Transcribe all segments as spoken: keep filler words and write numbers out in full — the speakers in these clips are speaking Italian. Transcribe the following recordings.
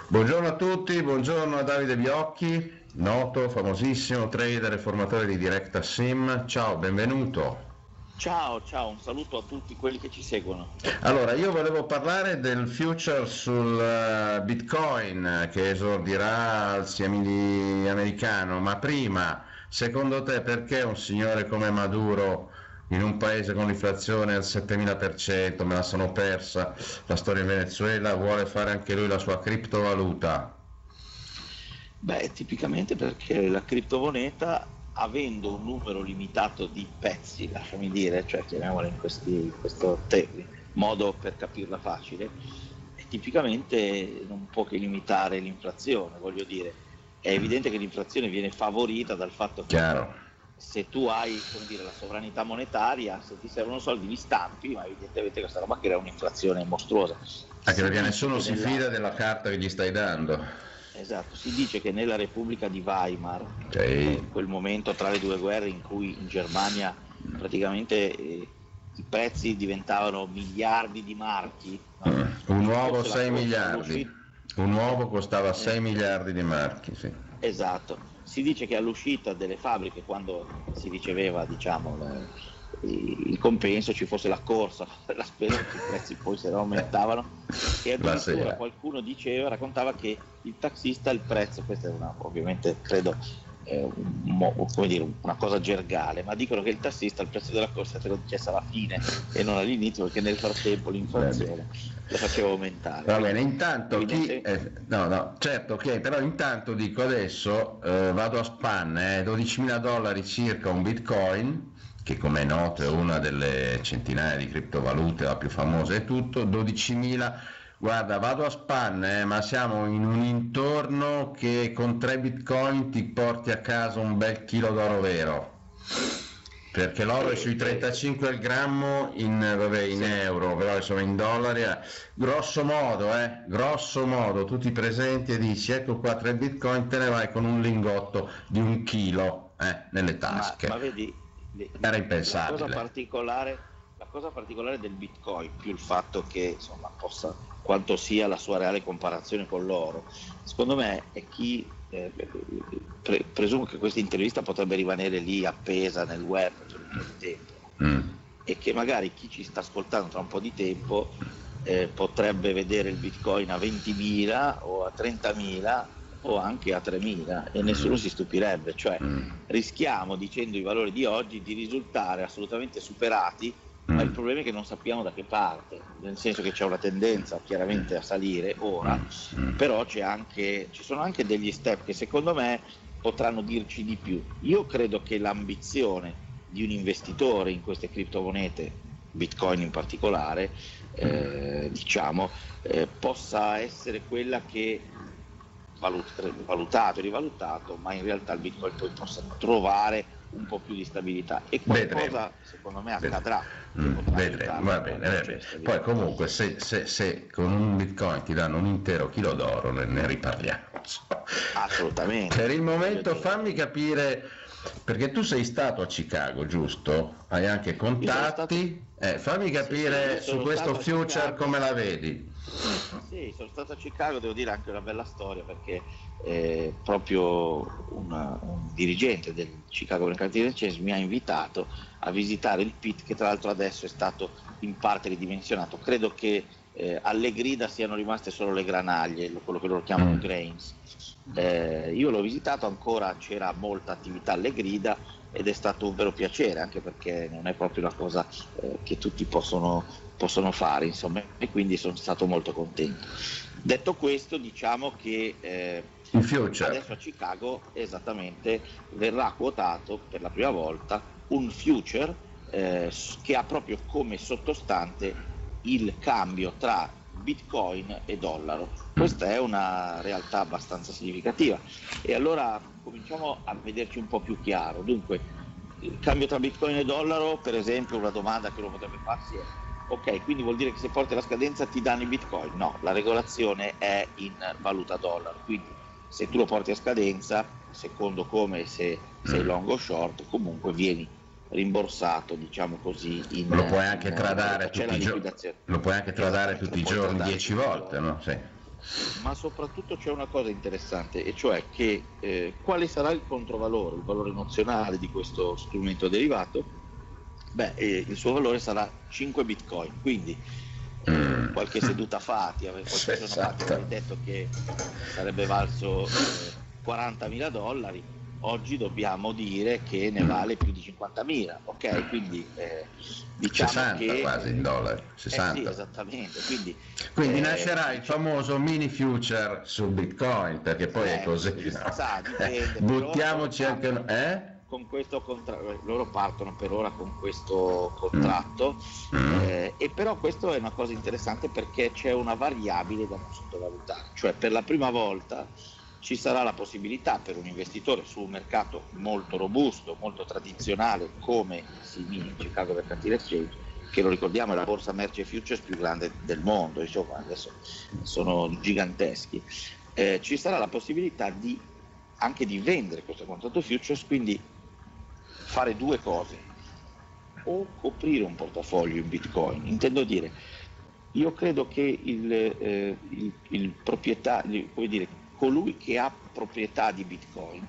Buongiorno a tutti, buongiorno a Davide Biocchi, noto, famosissimo trader e formatore di Directa Sim. Ciao, benvenuto. Ciao, ciao, un saluto a tutti quelli che ci seguono. Allora, io volevo parlare del future sul eh, Bitcoin eh, che esordirà al Siamini americano, ma prima, secondo te perché un signore come Maduro in un paese con l'inflazione al settemila per cento, me la sono persa, la storia in Venezuela, vuole fare anche lui la sua criptovaluta? Beh, tipicamente perché la criptomoneta, avendo un numero limitato di pezzi, lasciami dire, cioè chiamiamola in, questi, in questo te- modo per capirla facile, tipicamente non può che limitare l'inflazione, voglio dire. È evidente che l'inflazione viene favorita dal fatto che Chiaro. se tu hai, come dire, la sovranità monetaria, se ti servono soldi li stampi, ma evidentemente questa roba crea un'inflazione mostruosa. Anche Si perché dice nessuno che si nella, fida della carta che gli stai dando. esatto, si dice che nella Repubblica di Weimar, Ok. eh, quel momento tra le due guerre in cui in Germania praticamente eh, i prezzi diventavano miliardi di marchi, no? Mm. Un Ci uovo fosse la sei corsa miliardi. all'uscita. Un eh, uovo costava eh, sei miliardi di marchi, sì. Esatto, si dice che all'uscita delle fabbriche, quando si riceveva diciamo, le- il compenso, ci fosse la corsa per la spesa perché i prezzi poi se ne aumentavano, e La addirittura sera. qualcuno diceva, raccontava che il taxista il prezzo, questa è una, ovviamente credo eh, un mo- come dire, una cosa gergale, ma dicono che il tassista il prezzo della corsa te lo dicesse alla fine e non all'inizio perché nel frattempo Va bene. l'inflazione lo faceva aumentare, Va bene, quindi intanto chi... evidentemente. eh, no, no, certo, ok, però intanto dico adesso, eh, vado a spanne, eh, dodicimila dollari circa un Bitcoin, che come è noto è una delle centinaia di criptovalute, la più famosa e tutto, dodicimila, guarda, vado a spanne, eh, ma siamo in un intorno che con tre Bitcoin ti porti a casa un bel chilo d'oro vero. Perché l'oro è E, sui e, trentacinque al grammo in, vabbè, in sì. euro, però insomma in dollari, eh. Grosso modo, eh, grosso modo, tu ti presenti e dici ecco qua tre bitcoin, te ne vai con un lingotto di un chilo eh, nelle Ma, tasche. ma vedi, le- Era la cosa impensabile. particolare, la cosa particolare del Bitcoin, più il fatto che insomma, possa, quanto sia la sua reale comparazione con l'oro, secondo me è chi, eh, pre- presumo che questa intervista potrebbe rimanere lì appesa nel web per un po' di tempo, no? Mm. E che magari chi ci sta ascoltando tra un po' di tempo eh, potrebbe vedere il Bitcoin a ventimila o a trentamila o anche a tremila e nessuno Mm. si stupirebbe, cioè Mm. rischiamo, dicendo i valori di oggi, di risultare assolutamente superati, ma il Mm. problema è che non sappiamo da che parte, nel senso che c'è una tendenza chiaramente a salire ora, Mm. Mm. però c'è anche, ci sono anche degli step che secondo me potranno dirci di più. Io credo che l'ambizione di un investitore in queste criptomonete, Bitcoin in particolare, eh, diciamo, eh, possa essere quella che valut- valutato e rivalutato, ma in realtà il Bitcoin poi possa trovare un po' più di stabilità e Vedremo. qualcosa secondo me Vedremo. accadrà che Mm, potrà vedremo, aiutarlo va a bene, va raggiungere bene. Poi stabilità. comunque se, se- se con un bitcoin ti danno un intero chilo d'oro ne, ne riparliamo. Per Assolutamente, il voglio momento dire. fammi capire, perché tu sei stato a Chicago, giusto? Hai anche Io sono stato, contatti? Eh, fammi sì, sì, io capire su sono questo stato a future come Chicago. la vedi. Sì, sono stato a Chicago, devo dire anche una bella storia perché eh, proprio una- un dirigente del Chicago Mercantile Exchange mi ha invitato a visitare il pit che tra l'altro adesso è stato in parte ridimensionato. Credo che eh, alle grida siano rimaste solo le granaglie, quello che loro chiamano Mm. grains. Eh, io l'ho visitato, ancora c'era molta attività alle grida ed è stato un vero piacere anche perché non è proprio una cosa eh, che tutti possono possono fare, insomma, e quindi sono stato molto contento. Detto questo, diciamo che eh, Il future. adesso a Chicago esattamente verrà quotato per la prima volta un future eh, che ha proprio come sottostante il cambio tra Bitcoin e dollaro. Mm. Questa è una realtà abbastanza significativa e allora cominciamo a vederci un po' più chiaro. Dunque, il cambio tra Bitcoin e dollaro, per esempio, una domanda che uno potrebbe farsi è: ok, quindi vuol dire che se porti la scadenza ti danno i Bitcoin? No, la regolazione è in valuta dollaro, quindi se tu lo porti a scadenza, secondo come se sei Mm. long o short, comunque vieni rimborsato, diciamo così, in, Lo puoi in anche valuta, tradare c'è tutti la i giorni, liquidazione. lo puoi anche tradare Esattamente, tutti lo i puoi giorni tradare dieci tutti i volte, giorni. no? Sì. Ma soprattutto c'è una cosa interessante, e cioè che eh, quale sarà il controvalore, il valore nozionale di questo strumento derivato? Beh, eh, il suo valore sarà cinque bitcoin, quindi eh, Mm. qualche seduta fa, ti ave- qualche giorno fa ti Esatto. avevi detto che sarebbe valso eh, quarantamila dollari, oggi dobbiamo dire che ne vale più di cinquantamila, ok? Quindi eh, diciamo sessanta che... quasi in dollari, Eh sì, sessanta. esattamente, quindi... Quindi eh, nascerà il diciamo- famoso mini future su Bitcoin, perché poi è Eh, così. si no? sa, dipende. Buttiamoci Loro anche... partono Eh? con questo contratto, loro partono per ora con questo contratto, Mm. eh, e però questo è una cosa interessante perché c'è una variabile da non sottovalutare, cioè per la prima volta ci sarà la possibilità per un investitore su un mercato molto robusto, molto tradizionale come il C M E, Chicago Mercantile Exchange, che lo ricordiamo è la borsa merci e futures più grande del mondo, insomma adesso sono giganteschi, eh, ci sarà la possibilità di anche di vendere questo contratto futures, quindi fare due cose: o coprire un portafoglio in bitcoin, intendo dire, io credo che il, eh, il, il proprietario, come dire, colui che ha proprietà di bitcoin,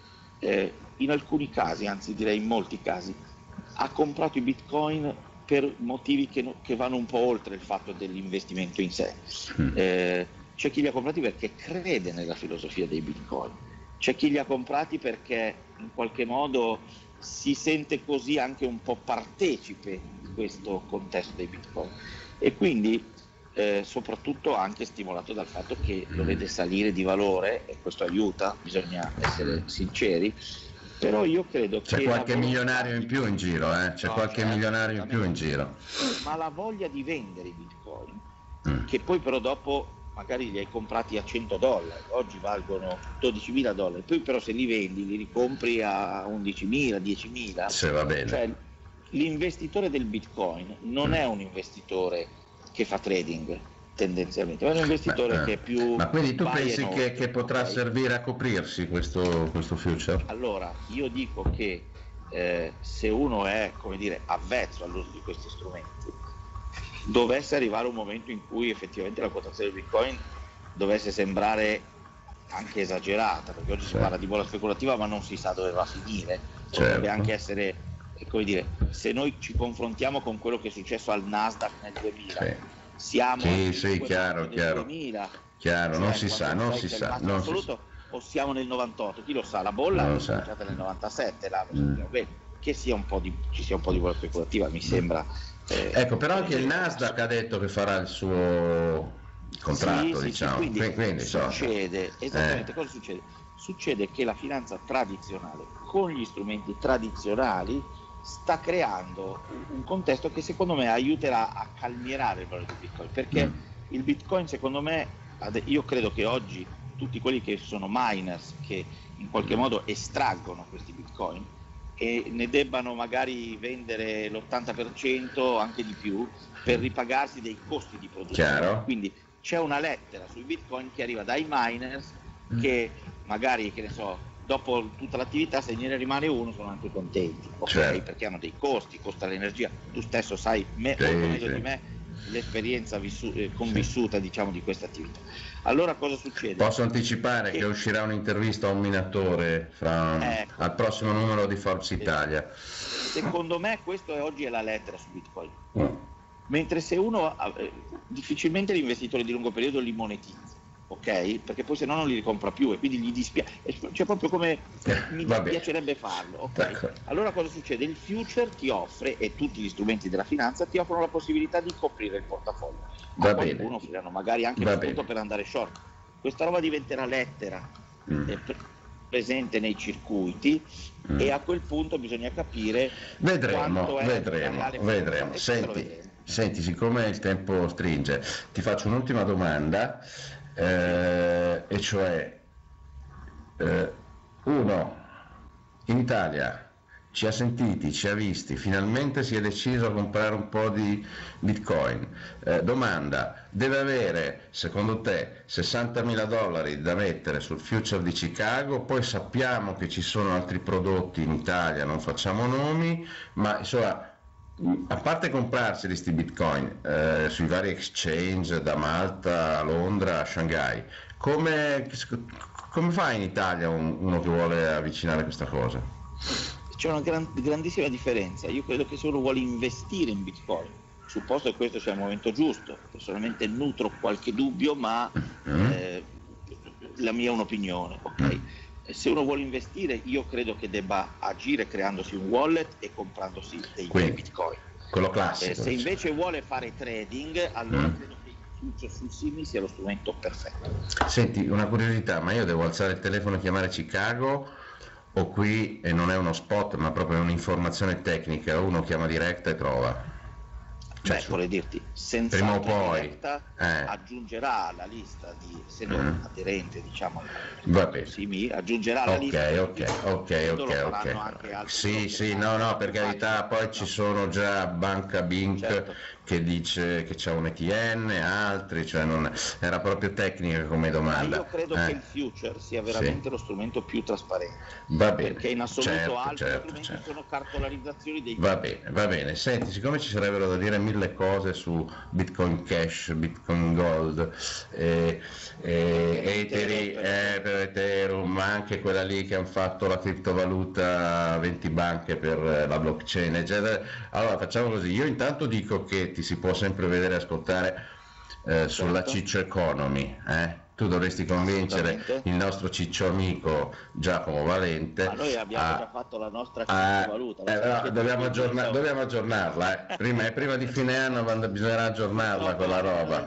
eh, in alcuni casi, anzi direi in molti casi, ha comprato i bitcoin per motivi che, no, che vanno un po' oltre il fatto dell'investimento in sé. Eh, c'è chi li ha comprati perché crede nella filosofia dei bitcoin, c'è chi li ha comprati perché in qualche modo si sente così anche un po' partecipe di questo contesto dei bitcoin, e quindi eh, soprattutto anche stimolato dal fatto che lo vede salire di valore, e questo aiuta, bisogna essere sinceri. Però io credo C'è che qualche la volontà milionario in di- più in giro, eh? C'è No, qualche certo, milionario in più in giro. ma la voglia di vendere i bitcoin, Mm. che poi però dopo magari li hai comprati a cento dollari, oggi valgono dodicimila dollari, poi però se li vendi li ricompri a undicimila, diecimila, Se va bene. cioè l'investitore del bitcoin non è un investitore che fa trading tendenzialmente, ma è un investitore Ma, eh, che è più ma quindi tu buy pensi and che, hold, che potrà ok? servire a coprirsi questo, questo future? Allora, io dico che eh, se uno è, come dire, avvezzo all'uso di questi strumenti, dovesse arrivare un momento in cui effettivamente la quotazione del Bitcoin dovesse sembrare anche esagerata, perché oggi Sì. si parla di bolla speculativa ma non si sa dove va a finire, potrebbe Certo. anche essere, eh, come dire, se noi ci confrontiamo con quello che è successo al Nasdaq nel duemila, Sì. siamo Sì, al sì, cinque chiaro, maggio del chiaro. duemila, Chiaro, non cioè si sa, quando non sai si c'è il sa, massimo non si sa. assoluto, o siamo nel novantotto, chi lo sa, la bolla Non è lo sa. cominciata nel novantasette, là, lo Mm. sappiamo bene, che sia un po' di, ci sia un po' di bolla speculativa, mi sembra. eh, Ecco, però come anche il dire, Nasdaq ha detto che farà il suo contratto, sì, sì, sì, diciamo. quindi, Quindi, quindi, insomma, succede, esattamente eh, cosa succede? Succede che la finanza tradizionale con gli strumenti tradizionali sta creando un- un contesto che secondo me aiuterà a calmierare il valore del Bitcoin, perché Mm. il Bitcoin secondo me, ade- io credo che oggi tutti quelli che sono miners, che in qualche modo estraggono questi Bitcoin e ne debbano magari vendere l'ottanta per cento, anche di più, per ripagarsi dei costi di produzione. Chiaro. Quindi c'è una lettera sui bitcoin che arriva dai miners che magari, che ne so, dopo tutta l'attività, se ne rimane uno, sono anche contenti, ok? Certo. Perché hanno dei costi, costa l'energia. Tu stesso sai me, Sì, molto meglio sì. di me l'esperienza vissu- eh, convissuta, diciamo, di questa attività. Allora cosa succede? Posso anticipare Che- che uscirà un'intervista a un minatore fra, Ecco. al prossimo numero di Forbes Italia. Secondo me questo è oggi è la lettera su Bitcoin. Mm. Mentre se uno eh, difficilmente l'investitore di lungo periodo li monetizza, ok? Perché poi se no non li ricompra più e quindi gli dispiace, cioè proprio come mi Va bene. dispiacerebbe farlo, ok? D'accordo. Allora cosa succede? Il future ti offre, e tutti gli strumenti della finanza ti offrono la possibilità di coprire il portafoglio. Va A bene. qualcuno offriranno magari anche Va lo spunto bene. per andare short. Questa roba diventerà lettera, Mm. eh, pre- presente nei circuiti, Mm. e a quel punto bisogna capire Vedremo, quanto è vedremo, la reale vedremo. volontà, e questo lo Senti, vedremo. senti, siccome il tempo stringe, ti faccio un'ultima domanda, eh, e cioè, eh, uno, in Italia ci ha sentiti, ci ha visti, finalmente si è deciso a comprare un po' di Bitcoin. Eh, domanda, deve avere, secondo te, sessantamila dollari da mettere sul future di Chicago? Poi sappiamo che ci sono altri prodotti in Italia, non facciamo nomi, ma insomma, a parte comprarsi questi bitcoin eh, sui vari exchange da Malta a Londra a Shanghai, come, come fa in Italia un, uno che vuole avvicinare questa cosa? C'è una gran, grandissima differenza. Io credo che se uno vuole investire in bitcoin, supposto che questo sia il momento giusto, personalmente nutro qualche dubbio, ma mm. eh, la mia è un'opinione, ok? Mm. Se uno vuole investire, io credo che debba agire creandosi un wallet e comprandosi dei Quindi, bitcoin. Quello classico. Eh, se invece vuole fare trading, allora mm. credo che il future sul simili sia lo strumento perfetto. Senti, una curiosità, ma io devo alzare il telefono e chiamare Chicago o qui, e non è uno spot ma proprio un'informazione tecnica, uno chiama diretta e trova? Cioè, Beh, vorrei dirti, senza prima o poi diretta, eh. aggiungerà alla lista di, essendo mm. aderente, diciamo, sì, aggiungerà alla okay, lista ok, ok, ok, ok, ok. Sì, sì, no, no, per carità, poi no. Ci sono già Banca Bink, certo, che dice che c'è un E T N, altri, cioè non era proprio tecnica come domanda. Ma io credo eh. che il future sia veramente sì. lo strumento più trasparente. Va bene. Perché in assoluto certo, altri certo, strumenti certo. sono cartolarizzazioni dei Va bene, va bene. Senti, siccome ci sarebbero da dire mille cose su Bitcoin Cash, Bitcoin Gold, eh, eh, Eteri, eh, per Ethereum, ma anche quella lì che hanno fatto la criptovaluta venti banche per la blockchain, eccetera. Allora facciamo così, io intanto dico che ti si può sempre vedere e ascoltare eh, sulla certo. Ciccio Economy, eh? Tu dovresti convincere il nostro ciccio amico Giacomo Valente. Ma noi abbiamo a, già fatto la nostra criptovaluta. Eh, eh, dobbiamo, aggiorna- dobbiamo aggiornarla, eh. prima, prima di fine anno bisognerà aggiornarla no, quella roba.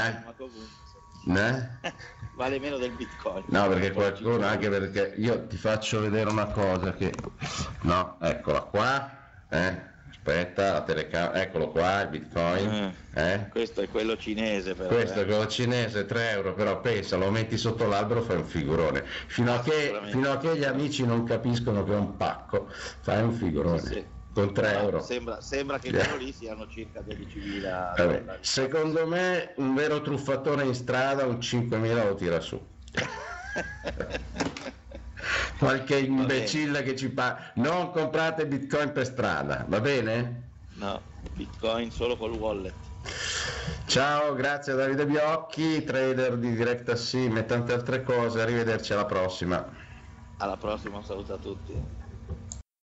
Bitcoin, eh? Eh? Vale meno del Bitcoin. No, perché qualcuno, anche perché io ti faccio vedere una cosa che... No, eccola qua, eh? Aspetta, la telecamera, eccolo qua, il Bitcoin. Eh? Questo è quello cinese però. Questo eh. è quello cinese, tre euro, però pensa, lo metti sotto l'albero, fai un figurone. Fino a, che, fino a che gli amici non capiscono che è un pacco, fai un figurone. Sì, sì. Con tre euro. Sembra, sembra che quello lì siano circa dodicimila. Secondo me un vero truffatore in strada un cinquemila lo tira su. Qualche imbecille che ci parla, non comprate bitcoin per strada, va bene? No, bitcoin solo col wallet. Ciao, grazie a Davide Biocchi, trader di Direct Sim e tante altre cose, arrivederci alla prossima. Alla prossima, un saluto a tutti.